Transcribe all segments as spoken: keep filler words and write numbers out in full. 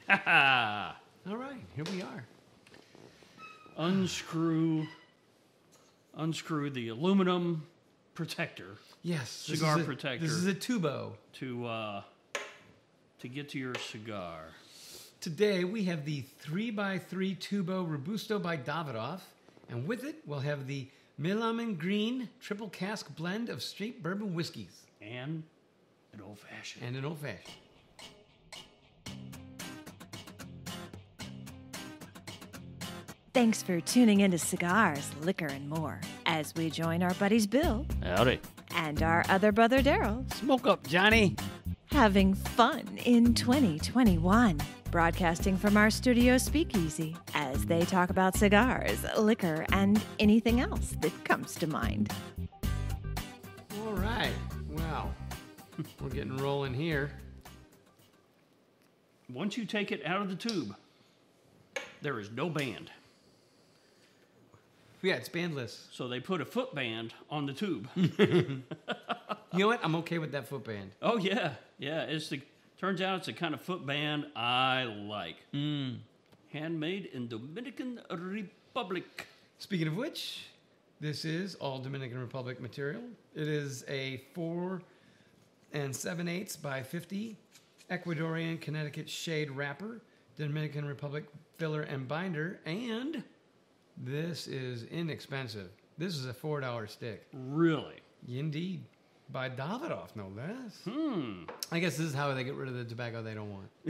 All right, here we are. Unscrew, unscrew the aluminum protector. Yes, cigar this protector. This is a Tubo. To uh, to get to your cigar. Today we have the three by three Tubo Robusto by Davidoff, and with it we'll have the Milam and Greene triple cask blend of straight bourbon whiskeys. And an old fashioned. And an old fashioned. Thanks for tuning into Cigars, Liquor, and More as we join our buddies Bill Howdy. and our other brother Darrell, Smoke up, Johnny. having fun in twenty twenty-one. Broadcasting from our studio speakeasy as they talk about cigars, liquor, and anything else that comes to mind. All right. Wow. We're getting rolling here. Once you take it out of the tube, there is no band. Yeah, it's bandless. So they put a foot band on the tube. You know what? I'm okay with that foot band. Oh yeah, yeah. It's the turns out it's the kind of foot band I like. Mm. Handmade in Dominican Republic. Speaking of which, this is all Dominican Republic material. It is a four and seven eighths by fifty Ecuadorian Connecticut shade wrapper, Dominican Republic filler and binder, and this is inexpensive. This is a four dollar stick. Really? Indeed. By Davidoff, no less. Hmm. I guess this is how they get rid of the tobacco they don't want.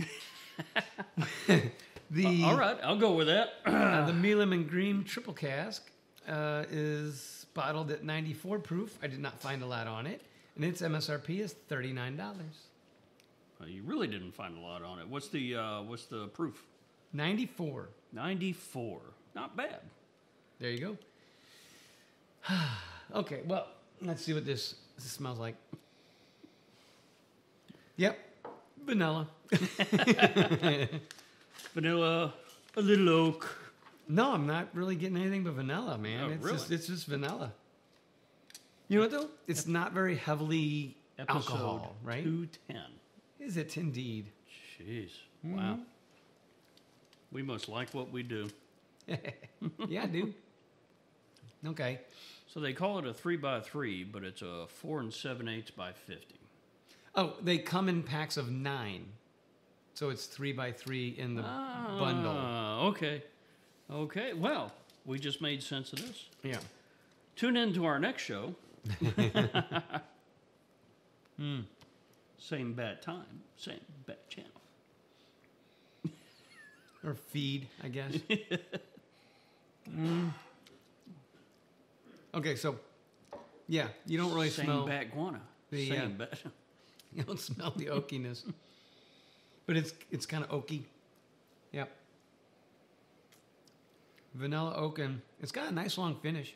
the, uh, all right, I'll go with that. uh, the Milam and Greene triple cask uh, is bottled at ninety-four proof. I did not find a lot on it. And its M S R P is thirty-nine dollars. Well, you really didn't find a lot on it. What's the uh, what's the proof? ninety-four. ninety-four. Not bad. There you go. Okay, well, let's see what this, this smells like. Yep, vanilla. Vanilla, a little oak. No, I'm not really getting anything but vanilla, man. Oh, it's really? just it's just vanilla. You know what though? It's not very heavily Episode alcohol, right? two ten. Is it indeed? Jeez. Mm-hmm. Wow. We must like what we do. Yeah, I do. Okay. So they call it a three by three, but it's a four and seven eighths by fifty. Oh, they come in packs of nine, so it's three by three in the ah, bundle. Okay. Okay. Well, we just made sense of this. Yeah. Tune in to our next show. Mm. Same bad time, same bad channel. Or feed, I guess. mm. Okay, so yeah, you don't really same smell bad guana. the, Same uh, bad. you don't smell the oakiness, but it's it's kind of oaky. Yep. Vanilla oak, and it's got a nice long finish.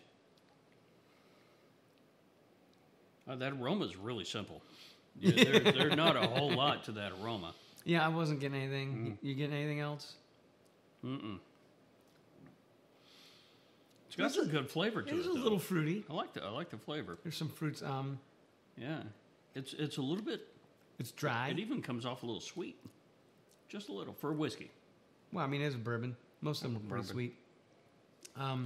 Uh, that aroma is really simple. Yeah, there, there's not a whole lot to that aroma. Yeah, I wasn't getting anything. Mm. You, you getting anything else? Mm-mm. It's got some good flavor to it. It's a though. little fruity. I like the I like the flavor. There's some fruits. Um, Yeah, it's it's a little bit. it's dry. It even comes off a little sweet, just a little for a whiskey. Well, I mean, it's a bourbon. Most of them are pretty Bourbon. sweet. Um,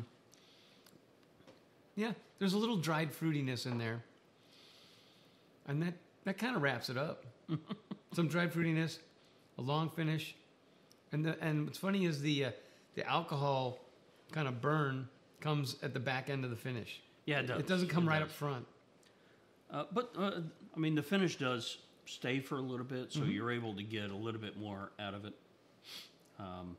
yeah, there's a little dried fruitiness in there, and that that kind of wraps it up. Some dried fruitiness, a long finish, and the and what's funny is the uh, the alcohol kind of burn comes at the back end of the finish. Yeah, it does. It doesn't come It right does. up front. Uh, but uh, I mean, the finish does stay for a little bit, so Mhm. you're able to get a little bit more out of it. Um,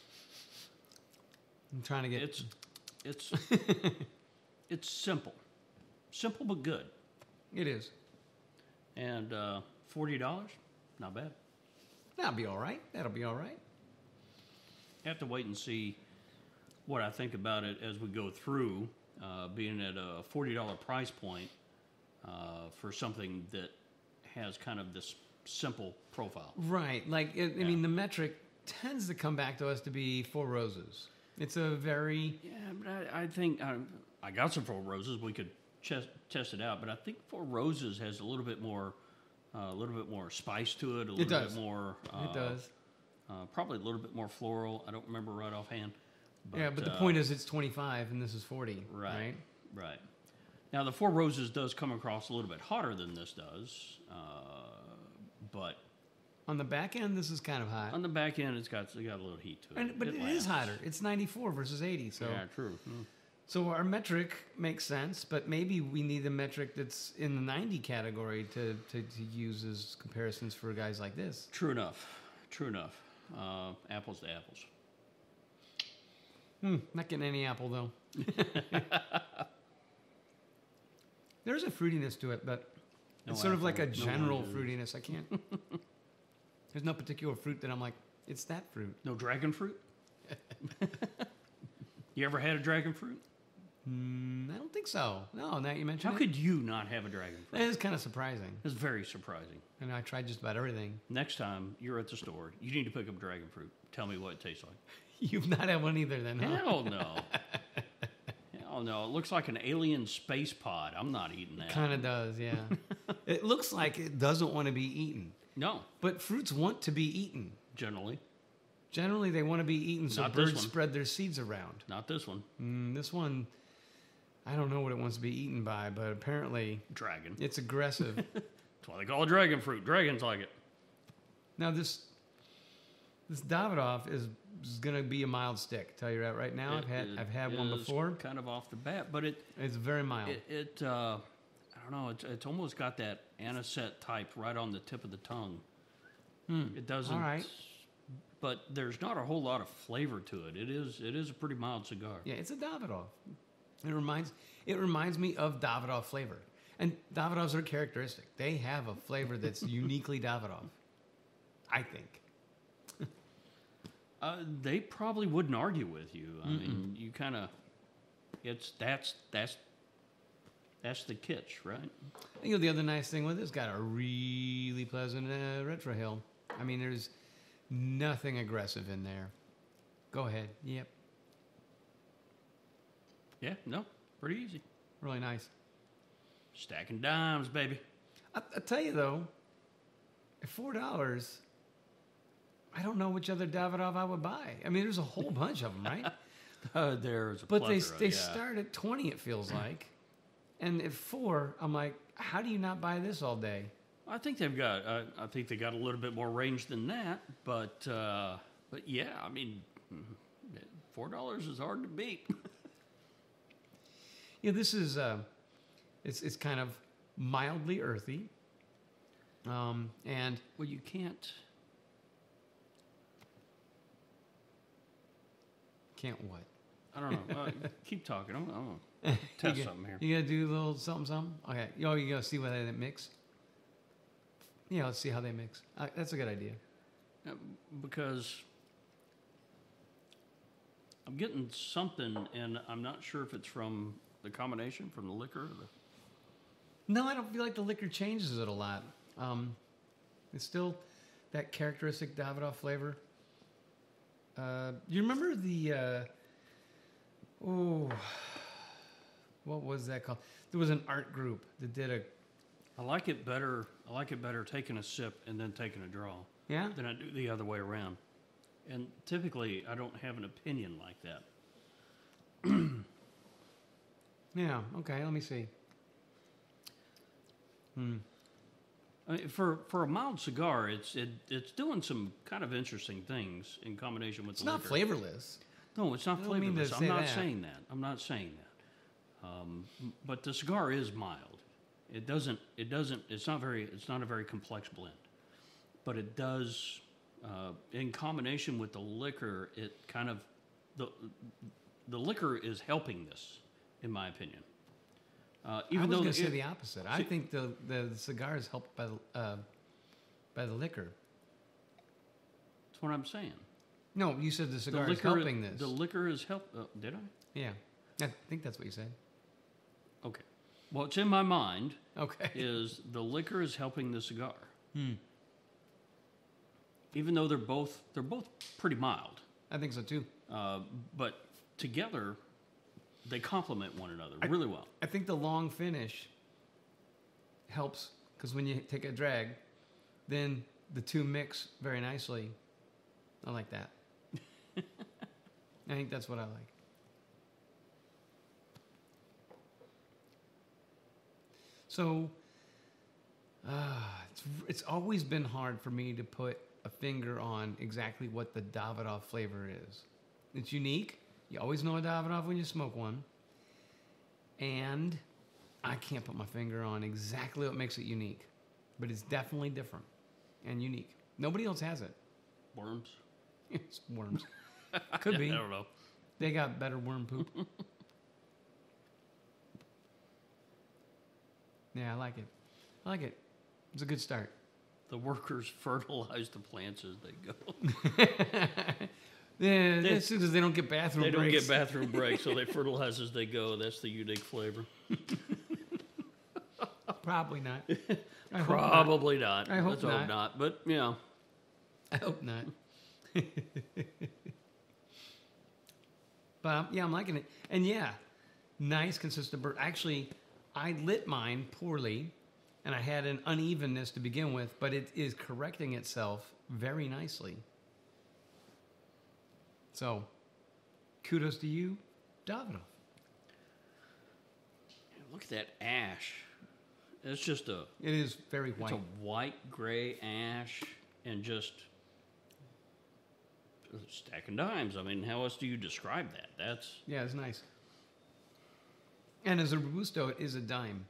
I'm trying to get it's it's it's simple, simple but good, it is. and uh, forty dollars, not bad. That'll be all right. That'll be all right. Have to wait and see what I think about it as we go through, uh, being at a forty dollar price point uh, for something that has kind of this simple profile. Right. Like, it, I Yeah. mean, the metric tends to come back to us to be Four Roses. It's a very... Yeah, but I, I think I, I got some Four Roses. We could ches- test it out, but I think Four Roses has a little bit more, uh, a little bit more spice to it. A little does. bit more. Uh, it does. Uh, probably a little bit more floral. I don't remember right offhand. But, yeah, but the uh, point is it's twenty-five and this is forty, right, right? Right. Now, the Four Roses does come across a little bit hotter than this does, uh, but On the back end, this is kind of hot. on the back end, it's got, it's got a little heat to it. And, but it, it is lasts. hotter. It's ninety-four versus eighty. So, Yeah, true. Mm. so our metric makes sense, but maybe we need a metric that's in the ninety category to, to, to use as comparisons for guys like this. True enough. True enough. Uh, apples to apples. Hmm, not getting any apple, though. There's a fruitiness to it, but No it's sort of like a apple, no general oranges. fruitiness. I can't. There's no particular fruit that I'm like, it's that fruit. No dragon fruit? You ever had a dragon fruit? Mm, I don't think so. No, now you mention How it. could you not have a dragon That fruit? is kind of surprising. It's very surprising. And I tried just about everything. Next time you're at the store, you need to pick up dragon fruit. Tell me what it tastes like. You've not had one either, then, huh? Hell no. Hell no. It looks like an alien space pod. I'm not eating that. Kind of does, yeah. It looks like it doesn't want to be eaten, No, but fruits want to be eaten. generally. Generally, they want to be eaten so Not this birds one. spread their seeds around. Not this one. Mm, this one, I don't know what it wants to be eaten by, but apparently Dragon. it's aggressive. That's why they call it dragon fruit. Dragons like it. Now this this Davidoff is, is going to be a mild stick. Tell you that right now. I've had It I've had one is before. Kind of off the bat, but it It's very mild. it, it uh, I don't know. It's, it's almost got that anisette type right on the tip of the tongue. It doesn't. All right. But there's not a whole lot of flavor to it. It is it is a pretty mild cigar. Yeah, it's a Davidoff. It reminds it reminds me of Davidoff flavor. And Davidoffs are characteristic. They have a flavor that's uniquely Davidoff. I think. Uh, they probably wouldn't argue with you. I mean, you kind of, it's that's that's that's the kitsch, right? You know, the other nice thing with it, it's got a really pleasant uh, retrohale. I mean, there's nothing aggressive in there. Go ahead. Yep. Yeah, no, pretty easy. Really nice. Stacking dimes, baby. I, I tell you though, at four dollars, I don't know which other Davidoff I would buy. I mean, there's a whole bunch of them, right? Uh, there's a But they plethora, they yeah. start at twenty. It feels like, and at four, I'm like, how do you not buy this all day? I think they've got. Uh, I think they got a little bit more range than that, but uh, but yeah, I mean, four dollars is hard to beat. Yeah, this is uh, it's it's kind of mildly earthy, um, and Well, you can't. can't what? I don't know. Uh, keep talking. I'm, I'm gonna test you something here. You gonna do a little something, something? Okay. Oh, you gonna see whether they mix? Yeah, let's see how they mix. Uh, that's a good idea. Uh, because I'm getting something, and I'm not sure if it's from the combination from the liquor. Or the, No, I don't feel like the liquor changes it a lot. Um, it's still that characteristic Davidoff flavor. Uh, you remember the, uh, oh, what was that called? There was an art group that did a, I like it better. I like it better taking a sip and then taking a draw yeah? than I do the other way around. And typically, I don't have an opinion like that. Yeah, okay, let me see. Hmm. I mean, for for a mild cigar, it's it, it's doing some kind of interesting things in combination with It's the not liquor. flavorless. No, it's not I don't mean to flavorless. I'm say not that. saying that. I'm not saying that. Um, m- but the cigar is mild. It doesn't. It doesn't. It's not very. It's not a very complex blend. But it does, uh, in combination with the liquor, it kind of the the liquor is helping this, in my opinion. Uh, even I was though going to the- say it- the opposite. I see- think the, the, the cigar is helped by the, uh, by the liquor. that's what I'm saying. No, you said the The cigar is liquor, helping this. The liquor is help. Uh, did I? Yeah, I think that's what you said. Okay. What's in my mind Okay. is the liquor is helping the cigar. Hmm. Even though they're both they're both pretty mild, I think so too. uh, but together they complement one another really well. I think the long finish helps because when you take a drag, then the two mix very nicely I like that. I think that's what I like. So, uh, it's, it's always been hard for me to put a finger on exactly what the Davidoff flavor is. It's unique. You always know a Davidoff when you smoke one. And I can't put my finger on exactly what makes it unique. But it's definitely different and unique. Nobody else has it. Worms? It's worms. Could be. I don't know. They got better worm poop. Yeah, I like it. I like it. It's a good start. The workers fertilize the plants as they go. Yeah, that's because they don't get bathroom They breaks. don't get bathroom breaks, so they fertilize as they go. That's the unique flavor. Probably not. I hope Probably not. I hope Let's not. hope not. But, you know. I hope not. But um, yeah, I'm liking it. And yeah, nice, consistent burn. Actually, I lit mine poorly, and I had an unevenness to begin with, but it is correcting itself very nicely. So, kudos to you, Davidoff. Look at that ash. It's just a... It is very white. It's a white, gray ash, and just stacking dimes. I mean, how else do you describe that? That's... Yeah, it's nice. And as a Robusto, it is a dime.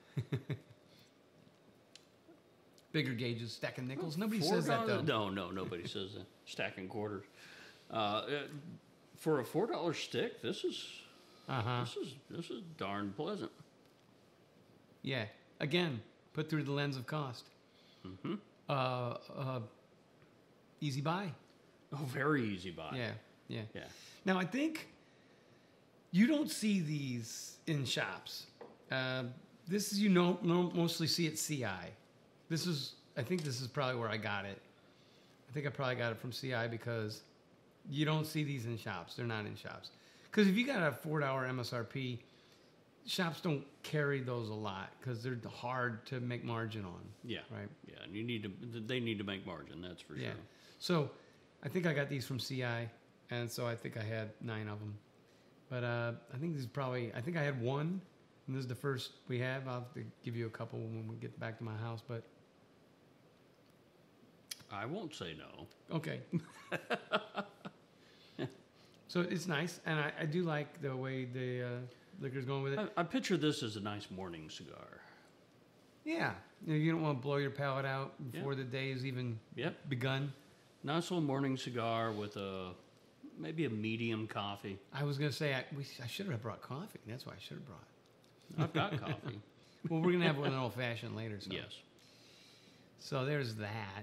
Bigger gauges, stacking nickels. Nobody Four says that, though. dollars? No, no, nobody says that. Stacking quarters. Uh, it, for a four dollar stick, this is Uh-huh. this is this is darn pleasant. Yeah. Again, put through the lens of cost. Mm-hmm. Uh, uh, easy buy. Oh, very easy buy. Yeah, yeah. Yeah. Now, I think you don't see these in shops. Uh, this is, you know, no, mostly see at C I. This is, I think this is probably where I got it. I think I probably got it from C I because you don't see these in shops. They're not in shops. Because if you got a four dollar M S R P, shops don't carry those a lot because they're hard to make margin on. Yeah. Right? Yeah, and you need to, they need to make margin, that's for Yeah. sure. So I think I got these from C I, and so I think I had nine of them. But uh, I think this is probably, I think I had one, and this is the first we have. I'll have to give you a couple when we get back to my house, but I won't say no. okay. So it's nice, and I, I do like the way the uh, liquor's going with it. I, I picture this as a nice morning cigar. Yeah. You know, you don't want to blow your palate out before Yeah. the day is even Yep. begun. Nice little morning cigar with a maybe a medium coffee. I was going to say, I, we, I should have brought coffee. That's what I should have brought. I've got coffee. Well, we're going to have an old fashioned later. So. Yes. So there's that.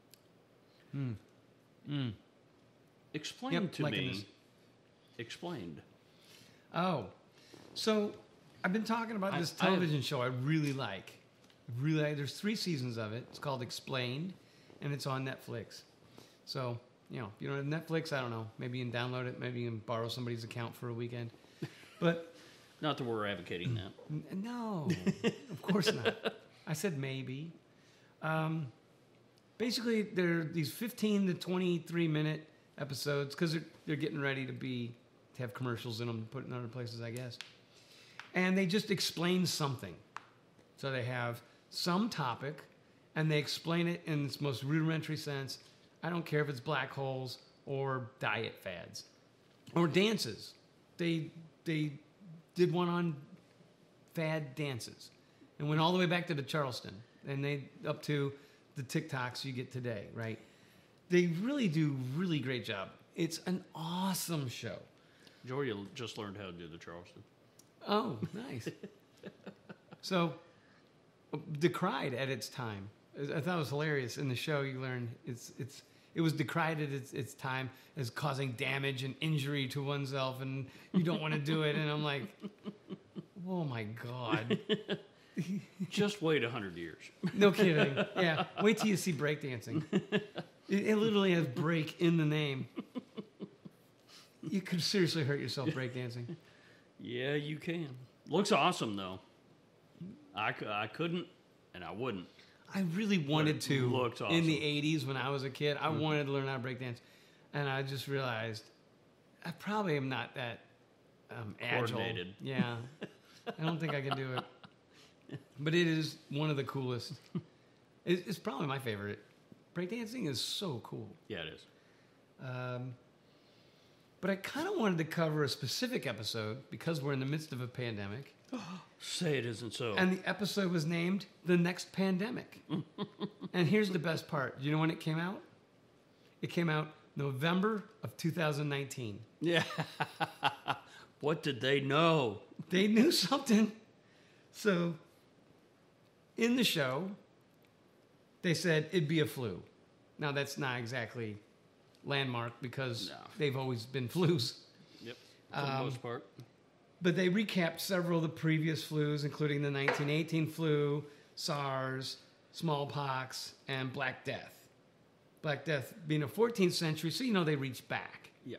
Mm. Mm. Explain Yep, to liking me. this. Explained. Oh, so I've been talking about I- this I have- television show I really like. Really, like, there's three seasons of it. It's called Explained, and it's on Netflix. So, you know, if you don't have Netflix, I don't know. Maybe you can download it. Maybe you can borrow somebody's account for a weekend. But Not that we're advocating that. n- no, of course not. I said maybe. Um, basically, they're these fifteen to twenty-three minute episodes because they're, they're getting ready to be to have commercials in them, put in other places, I guess. And they just explain something. So they have some topic, and they explain it in its most rudimentary sense. I don't care if it's black holes or diet fads or dances. They they did one on fad dances and went all the way back to the Charleston and they up to the TikToks you get today, right? They really do really great job. It's an awesome show. Jory just learned how to do the Charleston. Oh, nice. So, decried at its time. I thought it was hilarious. In the show, you learn it's it's it was decried at its, its time as causing damage and injury to oneself, and you don't want to do it. And I'm like, oh my god. Just wait a hundred years. No kidding. Yeah. Wait till you see breakdancing. It, it literally has break in the name. You could seriously hurt yourself breakdancing. Yeah, you can. Looks awesome though. I, c- I couldn't, and I wouldn't. I really wanted it to looks in awesome. the eighties when I was a kid. I wanted to learn how to breakdance. and I just realized I probably am not that um, agile. Coordinated. Yeah, I don't think I can do it. But it is one of the coolest. It, it's probably my favorite. Breakdancing is so cool. Yeah, it is. Um, but I kind of wanted to cover a specific episode because we're in the midst of a pandemic. Say it isn't so. And the episode was named The Next Pandemic. And here's the best part. Do you know when it came out? It came out November of two thousand nineteen. Yeah. What did they know? They knew something. So, in the show, they said it'd be a flu. Now, that's not exactly landmark because No. they've always been flus. Yep. For the Um, most part. But they recapped several of the previous flus, including the nineteen eighteen flu, SARS, smallpox, and Black Death. Black Death being a fourteenth century, so you know they reached back. Yeah.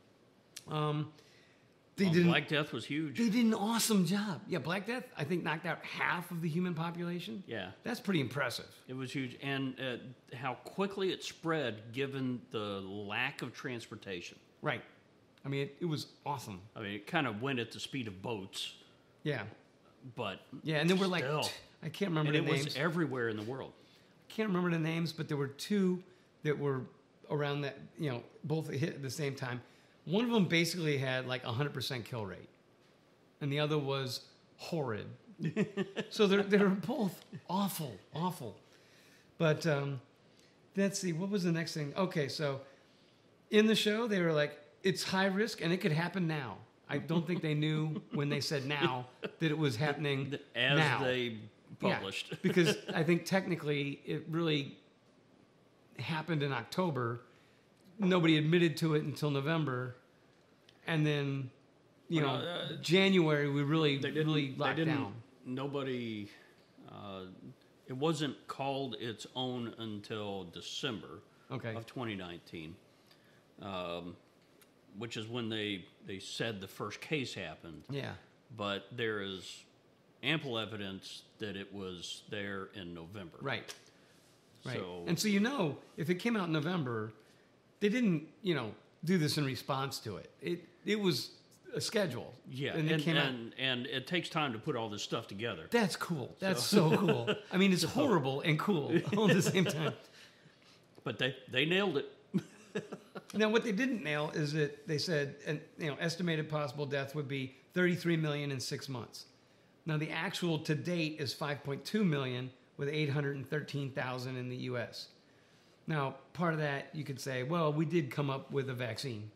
Um, they Well, did an- Black Death was huge. They did an awesome job. Yeah, Black Death, I think, knocked out half of the human population. Yeah. That's pretty impressive. It was huge. And uh, how quickly it spread given the lack of transportation. Right. I mean, it, it was awesome. I mean, it kind of went at the speed of boats, Yeah. but Yeah, and there were like, still. t- I can't remember And the it names. was everywhere in the world. I can't remember the names, but there were two that were around that, you know, both hit at the same time. One of them basically had like a one hundred percent kill rate, and the other was horrid. So they're, they're both awful, awful. But um, let's see, what was the next thing? Okay, so in the show, they were like, it's high risk, and it could happen now. I don't think they knew when they said now that it was happening As now. they published. Yeah, because I think technically it really happened in October. Nobody admitted to it until November, and then, you Well, know, uh, January we really They didn't, really they locked didn't, down. Nobody, uh, it wasn't called its own until December Okay. of twenty nineteen, um, which is when they, they said the first case happened. Yeah. But there is ample evidence that it was there in November. Right. Right. So, And so you know, if it came out in November, they didn't, you know, do this in response to it. It it was a schedule. yeah, And and, it came out. and, and it takes time to put all this stuff together. That's cool. That's so, cool. I mean, it's horrible and cool all at the same time. But they, they nailed it. Now, what they didn't nail is that they said, an, you know, estimated possible death would be thirty-three million in six months. Now, the actual to date is five point two million, with eight hundred thirteen thousand in the U S. Now, part of that you could say, well, we did come up with a vaccine,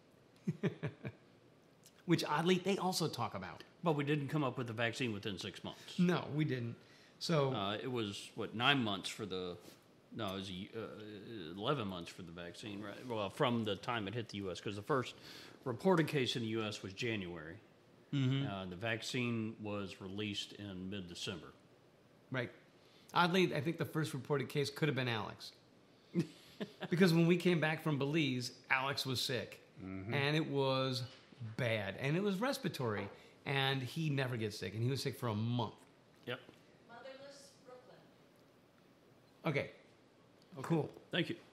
which oddly they also talk about. But we didn't come up with a vaccine within six months. No, we didn't. So Uh, it was, what, nine months for the, no, it was uh, eleven months for the vaccine, right? Well, from the time it hit the U S, because the first reported case in the U S was January. Mm-hmm. Uh, the vaccine was released in mid-December. right. Oddly, I think the first reported case could have been Alex. Because when we came back from Belize, Alex was sick. And it was bad. And it was respiratory. And he never gets sick. And he was sick for a month. Yep. Motherless Brooklyn. Okay. Cool. Thank you.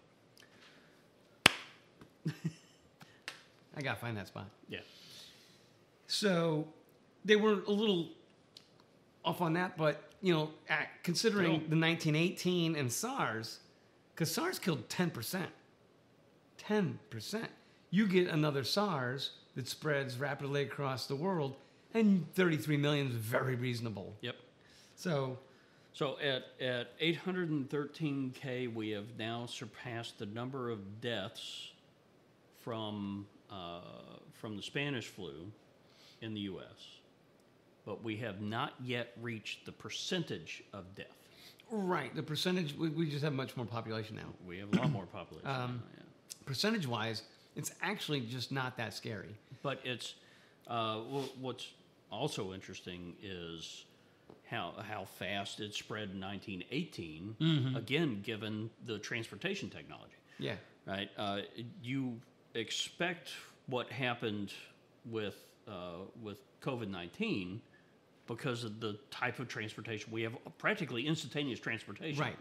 I got to find that spot. Yeah. So they were a little off on that. But, you know, at, considering Still. the nineteen eighteen and SARS, because SARS killed ten percent. ten percent. You get another SARS that spreads rapidly across the world, and thirty-three million is very reasonable. Yep. So, So at, at eight hundred thirteen K, we have now surpassed the number of deaths from, uh, from the Spanish flu in the U S, but we have not yet reached the percentage of death. right, the percentage, we, we just have much more population now. We have a lot more population. Um, now, yeah. Percentage-wise, it's actually just not that scary. But it's, uh, wh- what's also interesting is how, how fast it spread in nineteen eighteen, again, given the transportation technology. Yeah. Right? Uh, you expect what happened with uh, with COVID nineteen because of the type of transportation we have, practically instantaneous transportation. Right.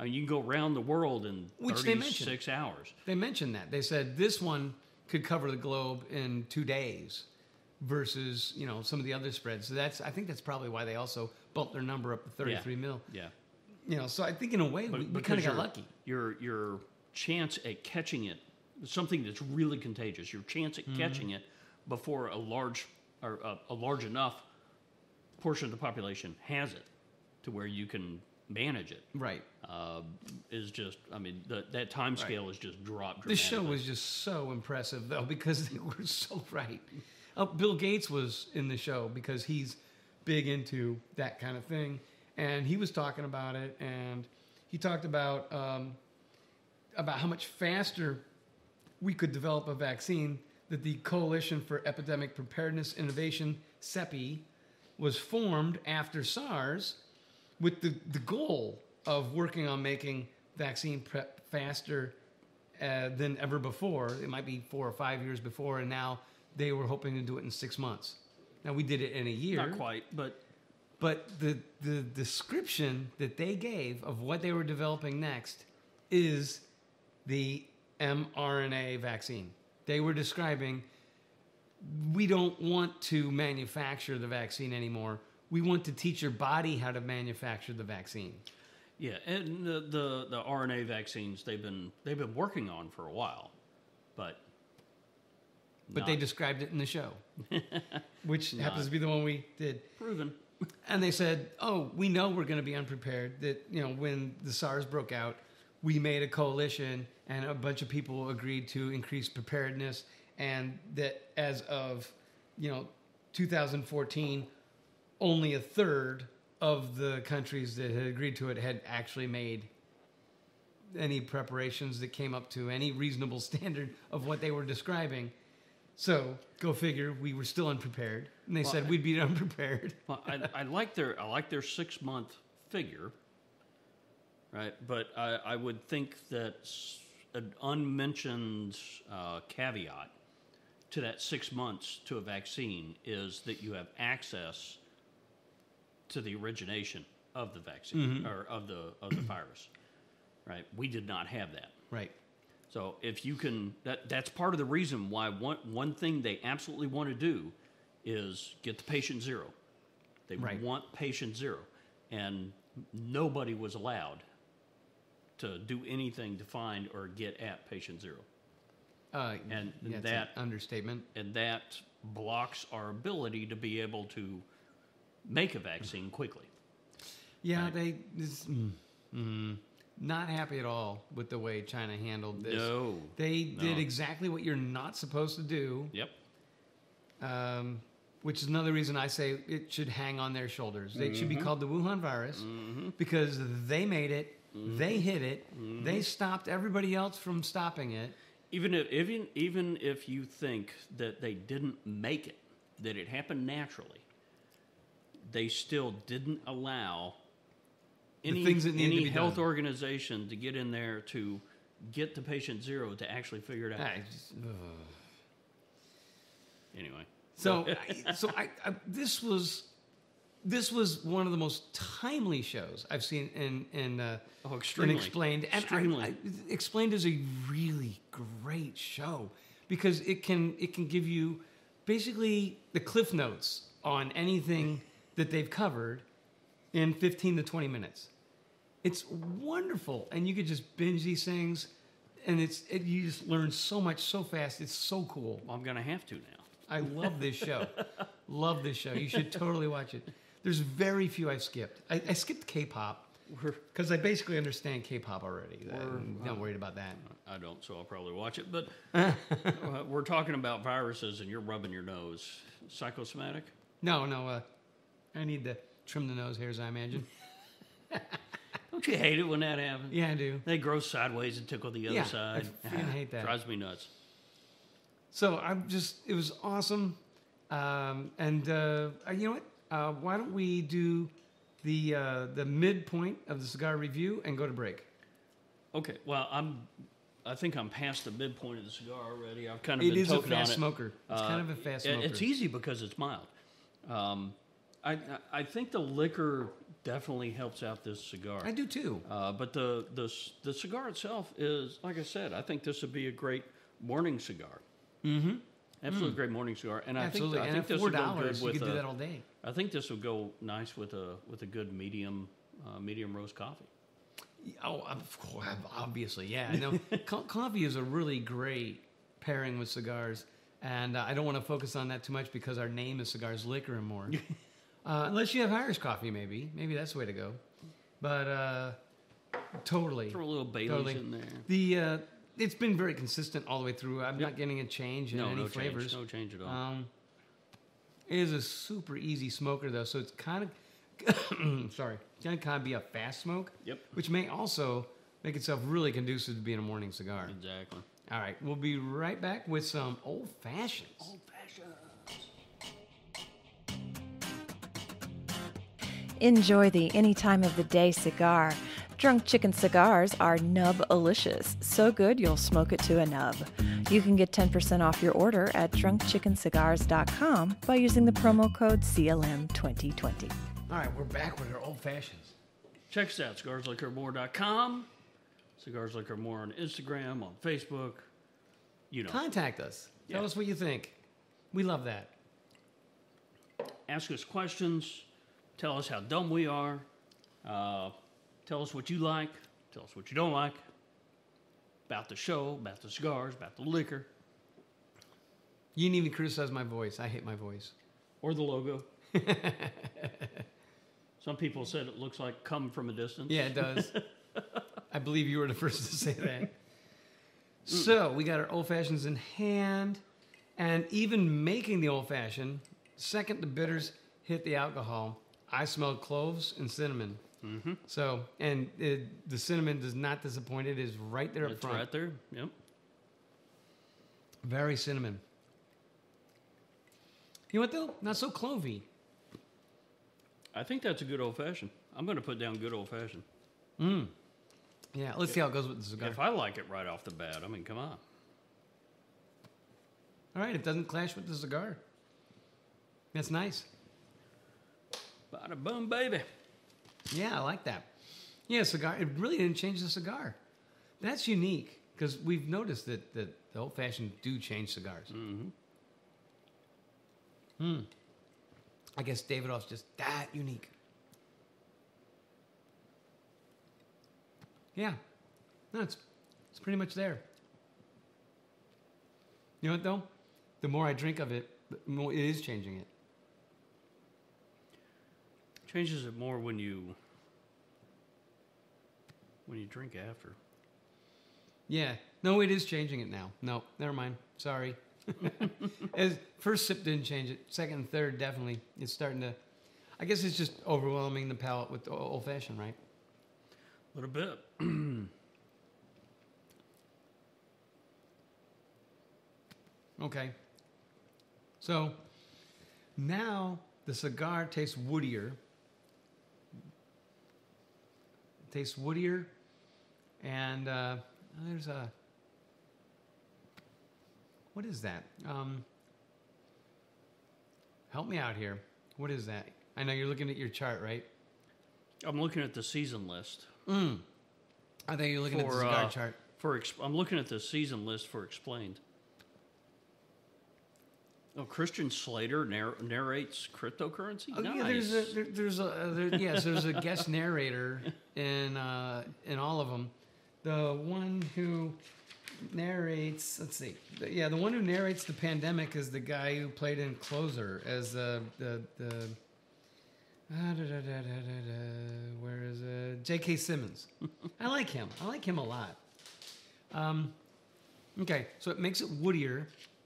I mean, you can go around the world in Which they mentioned. thirty-six hours. They mentioned that. They said this one could cover the globe in two days versus, you know, some of the other spreads. So that's, I think that's probably why they also bumped their number up to thirty-three Yeah. mil. Yeah. You know, so I think in a way, But, we, we because kind of got your- lucky. Your your chance at catching it, something that's really contagious, your chance at Mm-hmm. catching it before a large or a, a large enough portion of the population has it to where you can manage it, Right. uh, is just, I mean, the, that time scale is just dropped This show dramatically. was just so impressive, though, because they were so right. Uh, Bill Gates was in the show because he's big into that kind of thing, and he was talking about it, and he talked about um, about how much faster we could develop a vaccine. That the Coalition for Epidemic Preparedness Innovation, CEPI, was formed after SARS with the, the goal of working on making vaccine prep faster uh, than ever before. It might be four or five years before, and now they were hoping to do it in six months. Now, we did it in a year. Not quite, but But the, the description that they gave of what they were developing next is the mRNA vaccine. They were describing, we don't want to manufacture the vaccine anymore. We want to teach your body how to manufacture the vaccine. yeah, and the, the the R N A vaccines they've been they've been working on for a while, but But they not described it in the show, which Not. happens to be the one we did. proven. And they said, oh, we know we're going to be unprepared. That, you know, when the SARS broke out, we made a coalition and a bunch of people agreed to increase preparedness. And that as of, you know, two thousand fourteen, only a third of the countries that had agreed to it had actually made any preparations that came up to any reasonable standard of what they were describing. So, go figure, we were still unprepared. And they Well, said I- we'd be unprepared. Well, I, I like their I like their six month figure, right? But I, I would think that s- an unmentioned uh, caveat to that six months to a vaccine is that you have access to the origination of the vaccine or of the of the virus, right? We did not have that. Right. So if you can, that that's part of the reason why one one thing they absolutely want to do is get the patient zero. They Right. want patient zero, and nobody was allowed to do anything to find or get at patient zero, Uh, And that's that- an understatement. and that blocks our ability to be able to make a vaccine quickly. Yeah, Right. they this, mm, mm, not happy at all with the way China handled this. No, They did no. exactly what you're not supposed to do, Yep. um, which is another reason I say it should hang on their shoulders. They should be Mm-hmm. called the Wuhan virus because they made it, Mm-hmm. they hit it, they stopped everybody else from stopping it. Even if even even if you think that they didn't make it, that it happened naturally, they still didn't allow any things that needed any to be health done. organization to get in there to get the patient zero to actually figure it out. I just- ugh. Anyway, So, I, so I, I, this was this was one of the most timely shows I've seen in in uh, Oh, in extremely. Explained. And I- Extremely. I, Explained is a really great show because it can it can give you basically the cliff notes on anything that they've covered in fifteen to twenty minutes. It's wonderful, and you could just binge these things, and it's it, you just learn so much so fast. It's so cool. well, I'm going to have to now. I love this show. Love this show. You should totally watch it. There's very few I've skipped. I, I skipped K-pop because I basically understand K-pop already. I'm not worried about that. I don't, so I'll probably watch it. But uh, we're talking about viruses, and you're rubbing your nose. Psychosomatic? No, no. Uh, I need to trim the nose hairs, I imagine. Don't you hate it when that happens? Yeah, I do. They grow sideways and tickle the other Yeah, I side. freaking hate that. Drives me nuts. So I'm just, it was awesome. Um, and uh, uh, you know what? Uh, why don't we do the uh, the midpoint of the cigar review and go to break? Okay, well, I'm. I think I'm past the midpoint of the cigar already. I've kind of It been is a toking on fast it. smoker. It's Uh, kind of a fast it- smoker. It's easy because it's mild. Um, I I think the liquor definitely helps out this cigar. I do too. Uh, but the, the c- the cigar itself is, like I said, I think this would be a great morning cigar. Mm-hmm. Absolutely great morning cigar. And Absolutely. I think, I and think at this four would go dollars, good you with could do a, that all day. I think this would go nice with a with a good medium uh, medium roast coffee. Oh, of course, obviously, yeah. I know Co- coffee is a really great pairing with cigars, and uh, I don't want to focus on that too much because our name is Cigars, Liquor, and More. uh, unless you have Irish coffee, maybe. Maybe that's the way to go. But uh, totally. Throw a little Bailey's totally. in there. The uh, it's been very consistent all the way through. I'm Yep. not getting a change in No, any no flavors. change. No change at all. Um, it is a super easy smoker though, so it's kind of sorry, can kind of be a fast smoke. Yep. Which may also make itself really conducive to being a morning cigar. Exactly. All right, we'll be right back with some old fashions. Old fashioned. Enjoy the any time of the day cigar. Drunk Chicken cigars are nub-alicious, so good you'll smoke it to a nub. You can get ten percent off your order at drunk chicken cigars dot com by using the promo code C L M twenty twenty. All right, we're back with our old fashions. Check us out, cigars liquor more dot com. Cigars Liquor More on Instagram, on Facebook. You know, Contact us. Tell Yeah. us what you think. We love that. ask us questions. Tell us how dumb we are. Uh, tell us what you like. Tell us what you don't like. About the show, about the cigars, about the liquor, You didn't even criticize my voice. I hate my voice. or the logo. Some people said it looks like come from a distance. Yeah, it does. I believe you were the first to say that. So we got our old fashions in hand, and even making the old fashioned, second the bitters hit the alcohol, I smelled cloves and cinnamon. Mm-hmm. So, and it, the cinnamon does not disappoint. It is right there up It's front. right there. Yep. Very cinnamon. You know what though? Not so clovey. I think that's a good old fashioned. I'm going to put down good old fashioned. Mm. Yeah, let's see how it goes with the cigar. If I like it right off the bat, I mean, come on. All right, it doesn't clash with the cigar. That's nice. Bada boom, baby. Yeah, I like that. Yeah, cigar. It really didn't change the cigar. That's unique because we've noticed that, that the old fashioned do change cigars. Mm-hmm. Hmm. I guess Davidoff's just that unique. Yeah. No, it's it's pretty much there. You know what though? The more I drink of it, the more it is changing it. Changes it more when you when you drink after. Yeah. No, it is changing it now. No, never mind. Sorry. As first sip didn't change it. Second and third definitely. It's starting to. I guess it's just overwhelming the palate with the old fashioned, right? A little bit. Okay. So now the cigar tastes woodier. Tastes woodier, and uh, there's a. What is that? Um, help me out here. What is that? I know you're looking at your chart, right? I'm looking at the season list. Mm. I think you're looking at the For, cigar uh, chart. For ex- I'm looking at the season list for Explained. Oh, Christian Slater narr- narrates cryptocurrency. Oh, nice. yeah, there's a, there, there's a uh, there, yes, there's a guest narrator in uh, in all of them. The one who narrates, let's see, the, yeah, the one who narrates the pandemic is the guy who played in Closer as the the the. Ah, da, da, da, da, da, da, where is it? J K. Simmons. I like him. I like him a lot. Um, okay, so it makes it woodier.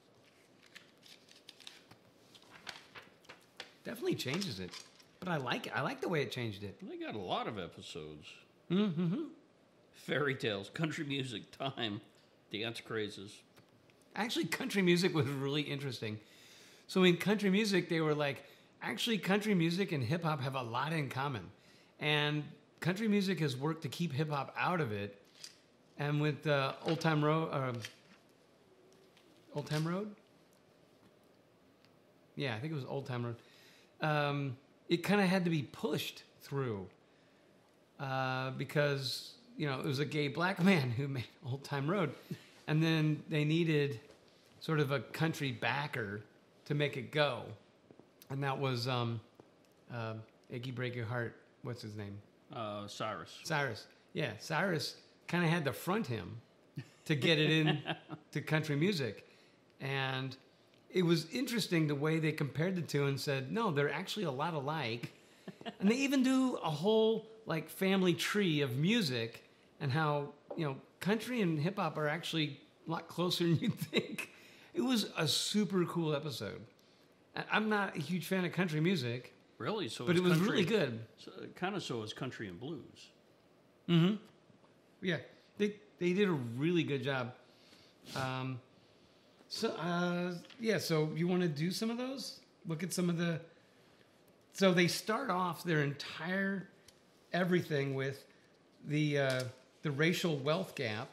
Definitely changes it, but I like it. I like the way it changed it. They got a lot of episodes. Mm-hmm. Fairy tales, country music, time, dance crazes. Actually, country music was really interesting. So in country music, they were like, actually, country music and hip hop have a lot in common, and country music has worked to keep hip hop out of it. And with uh, Old Time Road, uh, Old Time Road, yeah, I think it was Old Time Road. Um, it kind of had to be pushed through uh, because, you know, it was a gay black man who made Old Time Road. And then they needed sort of a country backer to make it go. And that was um, uh, Achy Break Your Heart. What's his name? Uh, Cyrus. Cyrus. Yeah, Cyrus kind of had to front him to get it in to country music. And it was interesting the way they compared the two and said, no, they're actually a lot alike. And they even do a whole like family tree of music and how, you know, country and hip hop are actually a lot closer than you'd think. It was a super cool episode. I- I'm not a huge fan of country music, Really? So but it's it was country, really good. So, kind of so is country and blues. Mm-hmm. Yeah, they they did a really good job. Um, so uh, yeah, so you want to do some of those? Look at some of the. So they start off their entire everything with the uh, the racial wealth gap.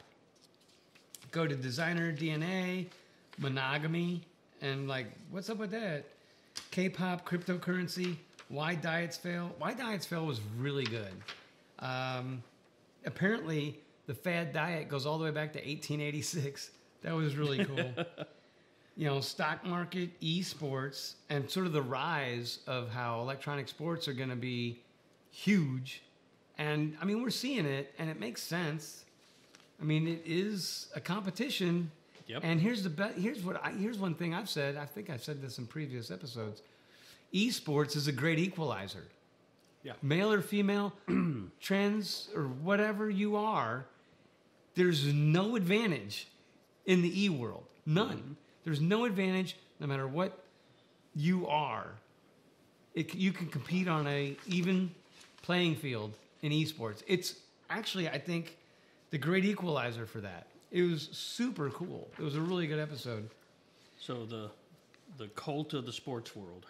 Go to designer D N A, monogamy, and like what's up with that? K-pop, cryptocurrency, why diets fail. Why diets fail was really good. Um, apparently, the fad diet goes all the way back to eighteen eighty-six. That was really cool. You know, stock market, esports, and sort of the rise of how electronic sports are going to be huge. And I mean, we're seeing it, and it makes sense. I mean, it is a competition. Yep. And here's the be- here's what I, here's one thing I've said. I think I've said this in previous episodes. Esports is a great equalizer. Yeah. Male or female, trans or whatever you are, there's no advantage in the E world. None. Mm-hmm. There's no advantage no matter what you are. It, you can compete on a even playing field in esports. It's actually, I think, the great equalizer for that. It was super cool. It was a really good episode. So the the cult of the sports world.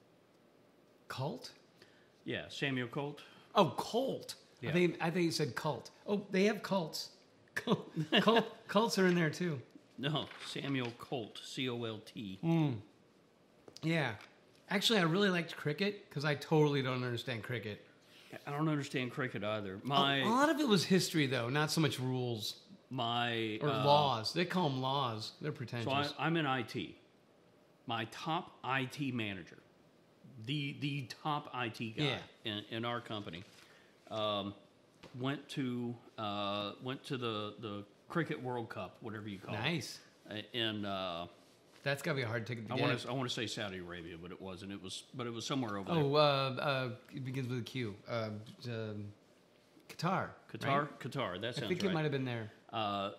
Cult? Yeah, Samuel Colt. Oh, Colt. Yeah. I think I think you said cult. Oh, they have cults. Cult, cult, cults are in there too. No, Samuel Colt, C O L T. Mm. Yeah. Actually, I really liked cricket because I totally don't understand cricket. I don't understand cricket either. My A, a lot of it was history, though, not so much rules my or uh, laws. They call them laws. They're pretentious. So I, I'm in I T. My top I T manager, the the top I T guy Yeah. in, in our company, um, went to uh, went to the, the Cricket World Cup, whatever you call Nice. it. In uh, That's got to be a hard ticket to I get. want to I want to say Saudi Arabia, but it wasn't. It was but it was somewhere over Oh, uh, uh, it begins with a Q. Uh, um, Qatar. there. Qatar, right? Qatar. That sounds I think right. it might have been there. Uh,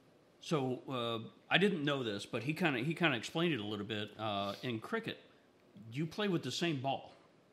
so uh, I didn't know this, but he kind of he kind of explained it a little bit. Uh, in cricket, you play with the same ball.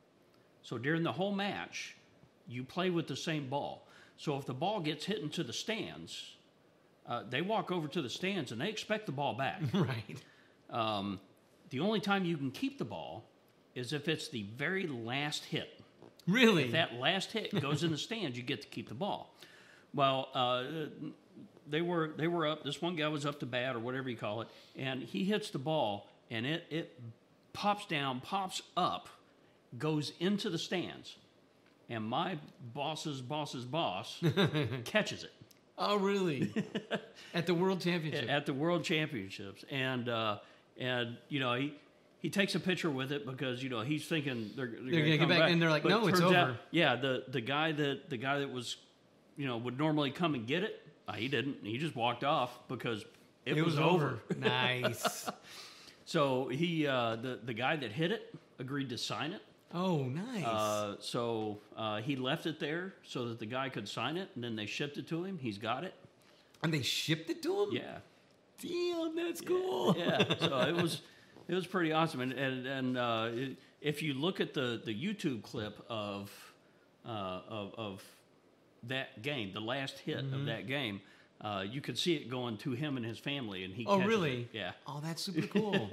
So during the whole match, you play with the same ball. So if the ball gets hit into the stands, uh, they walk over to the stands and they expect the ball back. Right. Um, the only time you can keep the ball is if it's the very last hit. Really? If that last hit goes in the stands, you get to keep the ball. Well, uh, they were they were up. This one guy was up to bat or whatever you call it, and he hits the ball, and it it pops down, pops up, goes into the stands, and my boss's boss's boss catches it. Oh, really? At the World Championship? At the World Championships, and uh, and you know he. He takes a picture with it because you know he's thinking they're, they're, They're going to get come back, back, and they're like, But "No, it's turns out- over." yeah, the the guy that the guy that was, you know, would normally come and get it, uh, he didn't. He just walked off because it, It was, was over. over. Nice. So he, uh, the the guy that hit it, agreed to sign it. Oh, nice. Uh, so uh, he left it there so that the guy could sign it, and then they shipped it to him. He's got it. And they shipped it to him? Yeah. Damn, that's cool. Yeah. So it was. It was pretty awesome, and and, and uh, it, if you look at the, the YouTube clip of, uh, of of that game, the last hit Mm-hmm. of that game, uh, you could see it going to him and his family, and he. Oh, catches really? it. Yeah. Oh, that's super cool.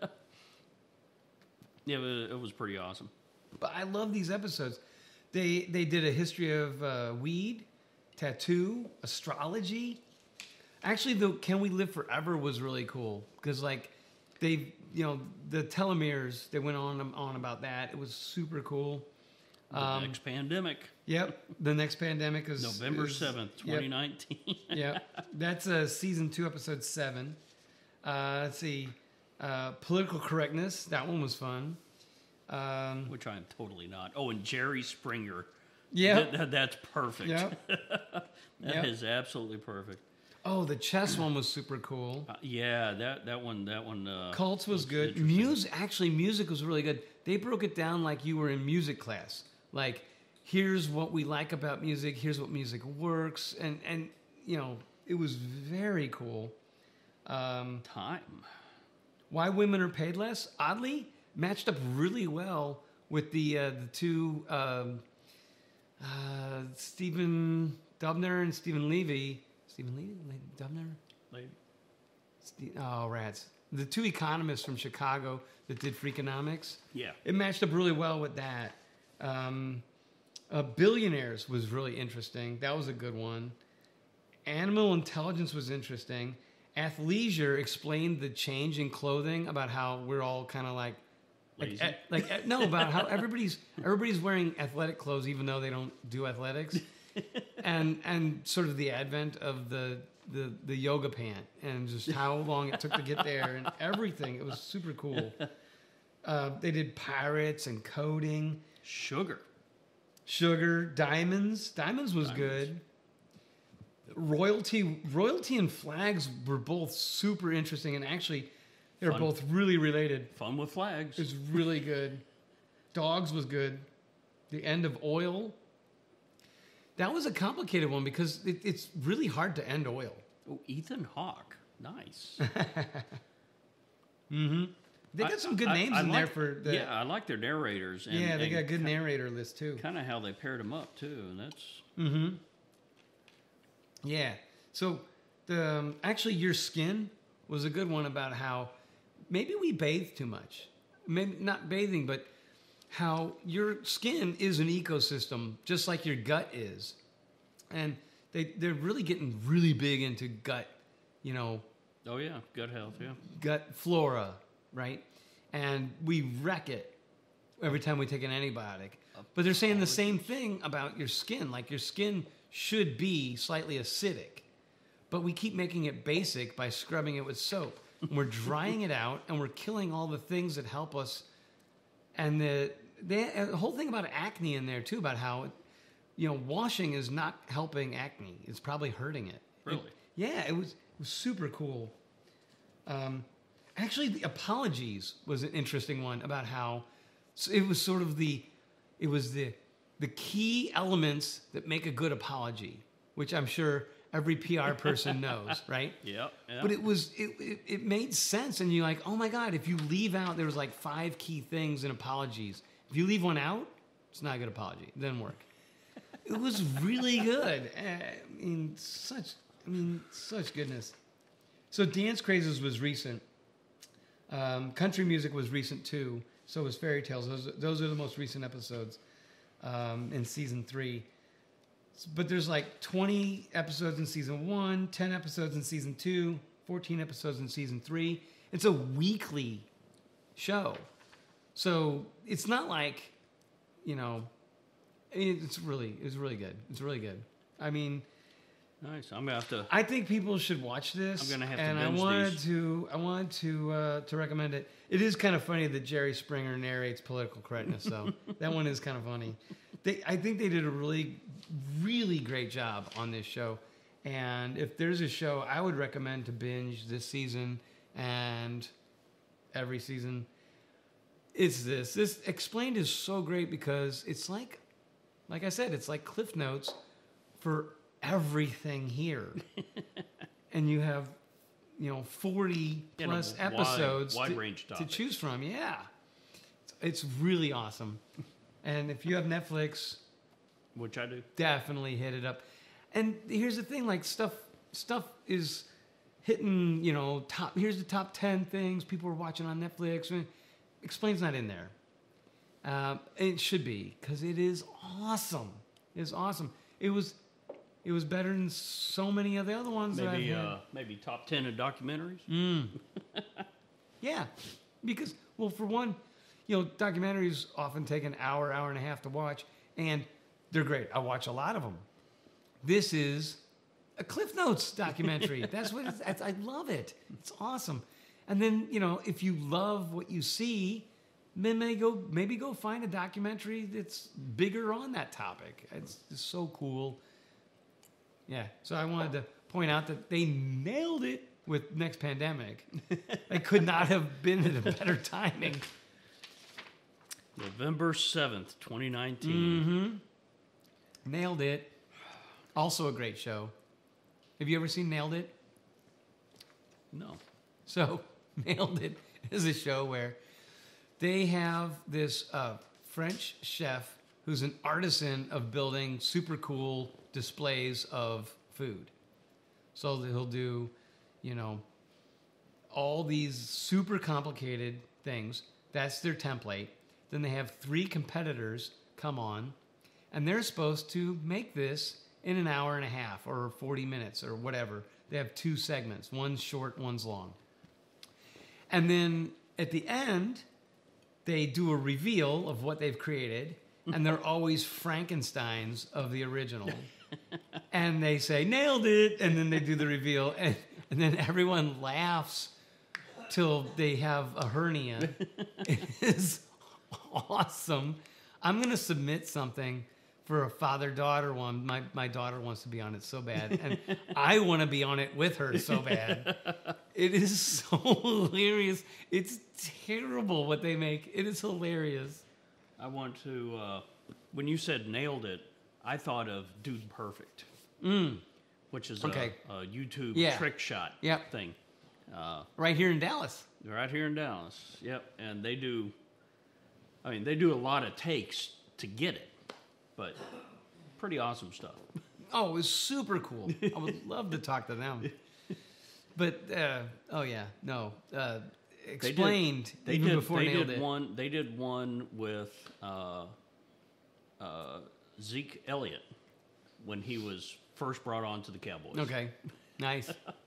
Yeah, it was, it was pretty awesome. But I love these episodes. They they did a history of uh, weed, tattoo, astrology. Actually, the Can We Live Forever was really cool because like they, you know, the telomeres, they went on and on about that. It was super cool. The Um, next pandemic, Yep. The next pandemic is November is- seventh, yep. twenty nineteen. Yep. That's uh, season two, episode seven. Uh, let's see. Uh, political correctness. That one was fun. Um, Which I am totally not. Oh, and Jerry Springer. yeah. That- that- that's perfect. Yep. That is Yep. absolutely perfect. Oh, the chess one was super cool. Uh, yeah, that that one that one. Uh, Cults was looks good. interesting. Music, actually, music was really good. They broke it down like you were in music class. Like, here's what we like about music. Here's what music works, and and you know, it was very cool. Um, Time. Why women are paid less? Oddly, matched up really well with the uh, the two um, uh, Stephen Dubner and Stephen Levy. Stephen Levy, Le- Dubner. Lady. Ste- Oh, rats! The two economists from Chicago that did Freakonomics. Yeah. It matched up really well with that. Um, uh, Billionaires was really interesting. That was a good one. Animal Intelligence was interesting. Athleisure explained the change in clothing about how we're all kind of like, like, Lazy? eh, like eh, no, about how everybody's everybody's wearing athletic clothes even though they don't do athletics, and and sort of the advent of the the the yoga pant and just how long it took to get there and everything. It was super cool. Uh, they did pirates and coding, Sugar. sugar, diamonds. Diamonds was Diamonds. good. Royalty, royalty, and flags were both super interesting, and actually, they were Fun. both really related. Fun with flags. It was really good. Dogs was good. The end of oil. That was a complicated one because it, it's really hard to end oil. Oh, Ethan Hawke. Nice. Mm-hmm. They got I- some good I- names I in like- there for the. Yeah, I like their narrators. And, yeah, they got a good and narrator list too. Kind of how they paired them up too, and that's Mm-hmm. Yeah. So the um, actually, your skin was a good one about how maybe we bathe too much. Maybe not bathing, but how your skin is an ecosystem, just like your gut is, and they they're really getting really big into gut, you know, oh yeah, gut health. Yeah. gut flora, right? And we wreck it every time we take an antibiotic. But they're saying the same thing about your skin. Like your skin should be slightly acidic, but we keep making it basic by scrubbing it with soap. And we're drying it out, and we're killing all the things that help us. And the, the, the whole thing about acne in there too, about how, you know, washing is not helping acne. It's probably hurting it. Really? It- yeah, it was, it was super cool. Um, actually, the apologies was an interesting one about how so it was sort of the, it was the, the key elements that make a good apology, which I'm sure every P R person knows, right? Yeah. yeah. But it was, it, it, it made sense. And you're like, oh my God, if you leave out, there was like five key things in apologies. If you leave one out, it's not a good apology. It doesn't work. It was really good. I mean, such, I mean, such goodness. So Dance Crazes was recent. Um, country music was recent too. So was Fairy Tales. Those, those are the most recent episodes um, in season three. But there's like twenty episodes in season one, ten episodes in season two, fourteen episodes in season three. It's a weekly show. So it's not like, you know, it's really, it's really good. It's really good. I mean, nice. I'm gonna have to. I think people should watch this. I'm gonna have to and binge I wanted these. to, I wanted to, uh, to recommend it. It is kind of funny that Jerry Springer narrates political correctness, so that one is kind of funny. They, I think they did a really, really great job on this show. And if there's a show I would recommend to binge this season and every season, it's this. This Explained is so great because it's like, like I said, it's like Cliff Notes for everything here. And you have, you know, forty In a plus wide- episodes wide to, range to topic. choose from. Yeah. It's, it's really awesome. And if you have Netflix, Which I do. definitely hit it up. And here's the thing, like stuff stuff is hitting, you know, top here's the top ten things people are watching on Netflix. I mean, Explain's not in there. Um, it should be, because it is awesome. It's awesome. It was it was better than so many of the other ones that I've Maybe had. uh, maybe top ten of documentaries. Mm. Yeah, because, well, for one, you know, documentaries often take an hour, hour and a half to watch, and they're great. I watch a lot of them. This is a Cliff Notes documentary. That's what it's, that's, I love it. It's awesome. And then, you know, if you love what you see, then maybe go, maybe go find a documentary that's bigger on that topic. It's just so cool. Yeah, so I wanted to point out that they nailed it with Next Pandemic. They could not have been at a better timing. November seventh, twenty nineteen. Mm-hmm. Nailed It. Also a great show. Have you ever seen Nailed It? No. So, Nailed It is a show where they have this uh, French chef who's an artisan of building super cool displays of food. So he'll do, you know, all these super complicated things. That's their template. Then they have three competitors come on, and they're supposed to make this in an hour and a half or forty minutes or whatever. They have two segments. One's short, one's long. And then at the end, they do a reveal of what they've created, and they're always Frankensteins of the original. And they say, nailed it, and then they do the reveal, and, and then everyone laughs till they have a hernia. It is awesome. I'm going to submit something for a father-daughter one. My, my daughter wants to be on it so bad, and I want to be on it with her so bad. It is so hilarious. It's terrible what they make. It is hilarious. I want to, uh, when you said nailed it, I thought of Dude Perfect, Mm. which is Okay. a, a YouTube Yeah. trick shot Yep. thing. Uh, Right here in Dallas. right here in Dallas. Yep. And they do, I mean, they do a lot of takes to get it, but pretty awesome stuff. Oh, it was super cool. I would love to talk to them. But, uh, oh, yeah, no. Uh, explained They even did, before they Nailed did It. one. They did one with uh, uh, Zeke Elliott when he was first brought on to the Cowboys. Okay, nice.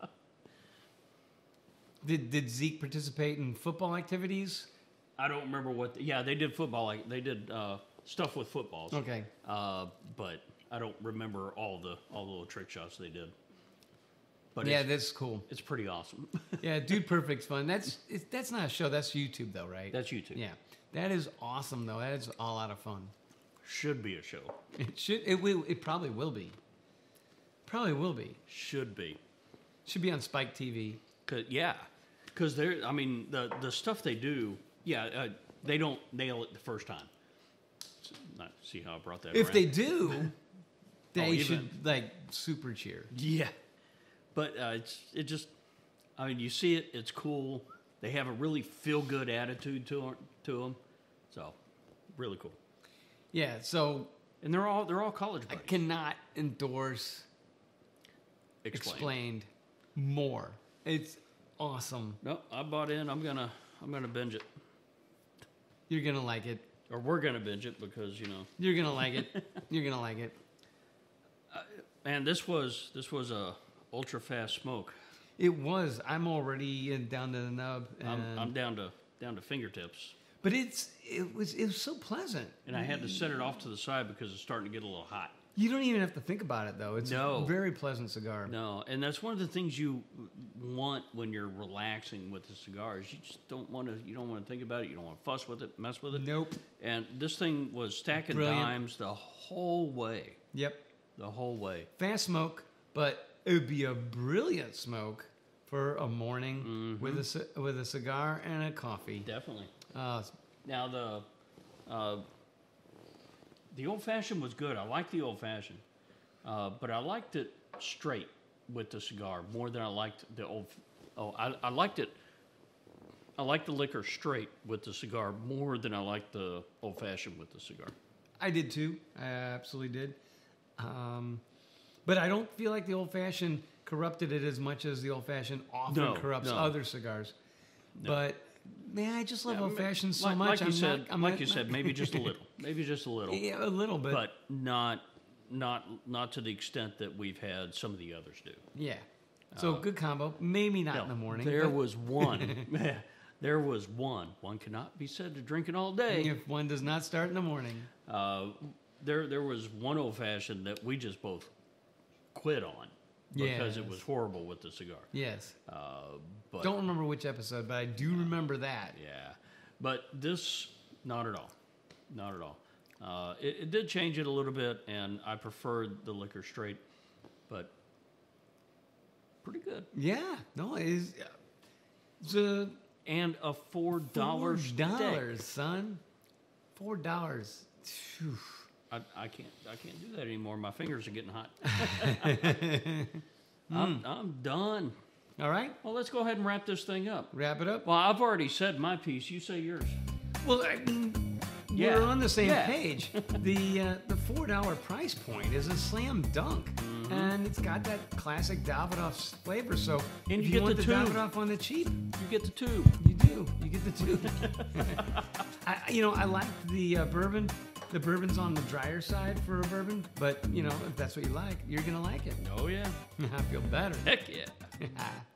Did did Zeke participate in football activities? I don't remember what. The, yeah, they did football. Like they did uh, stuff with footballs. Okay. Uh, but I don't remember all the all the little trick shots they did. But Yeah, it's, that's cool. it's pretty awesome. Yeah, Dude Perfect's fun. That's it's, that's not a show. That's YouTube though, right? That's YouTube. Yeah, that is awesome though. That is a lot of fun. Should be a show. It should. It will. It probably will be. Probably will be. Should be. Should be on Spike T V. Cause, yeah, because they're. I mean, the the stuff they do. Yeah, uh, they don't nail it the first time. So, not see how I brought that. If around. they do, they Oh, even- should like super cheer. Yeah, but uh, it's it just. I mean, you see it. It's cool. They have a really feel good attitude to to them. So, really cool. Yeah. So And they're all they're all college I buddies. cannot endorse Explain. Explained more. It's awesome. No, I bought in. I'm gonna I'm gonna binge it, You're gonna like it. or we're gonna binge it because you know. You're gonna like it. You're gonna like it. Man, this was this was a ultra fast smoke. It was. I'm already in, down to the nub. And, I'm I'm down to down to fingertips, but it's it was it was so pleasant. and I had to set it off to the side because it's starting to get a little hot. You don't even have to think about it though. It's No. a very pleasant cigar. No, and that's one of the things you want when you're relaxing with the cigars. You just don't want to. You don't want to think about it. You don't want to fuss with it, mess with it. Nope. And this thing was stacking Brilliant. dimes the whole way, Yep. the whole way. Fast smoke, but it would be a brilliant smoke for a morning Mm-hmm. with a ci- with a cigar and a coffee. Definitely. Uh, Now the uh, the old fashioned was good. I like the old fashioned, uh, but I liked it straight with the cigar more than I liked the old. Oh, I, I liked it. I liked the liquor straight with the cigar more than I liked the old fashioned with the cigar. I did too. I absolutely did. Um, but I don't feel like the old fashioned corrupted it as much as the old fashioned often No, corrupts no. other cigars. No. But man, I just love Yeah, old fashioned so like, much. Like you I'm said, not, I'm like not- you said, maybe just a little, maybe just a little, yeah, a little bit. but not not not to the extent that we've had some of the others do. yeah. So good combo. Maybe not No, in the morning. There but was one. There was one. One cannot be said to drink it all day. If one does not start in the morning. Uh, there, there was one old fashioned that we just both quit on because it Yes. was horrible with the cigar. Yes. Uh, but Don't remember which episode, but I do remember that. yeah, but this not at all, not at all. Uh, it, it did change it a little bit, and I preferred the liquor straight, but pretty good. Yeah. No, it is. It's a And a four dollar four dollars, son. Four dollars. Phew. I, I can't I can't do that anymore. My fingers are getting hot. I'm, I'm done. All right. Well, let's go ahead and wrap this thing up. Wrap it up. Well, I've already said my piece. You say yours. Well, I mean, Yeah. we're on the same Yeah. page. the uh, the four dollar price point is a slam dunk, Mm-hmm. and it's got that classic Davidoff flavor. So And if you you get want the the, tube. Davidoff on the cheap, You get the two. you do. You get the two. I, you know, I like the uh, bourbon. The bourbon's on the drier side for a bourbon, but you know, if that's what you like, you're gonna like it. Oh yeah. I feel better. Heck yeah.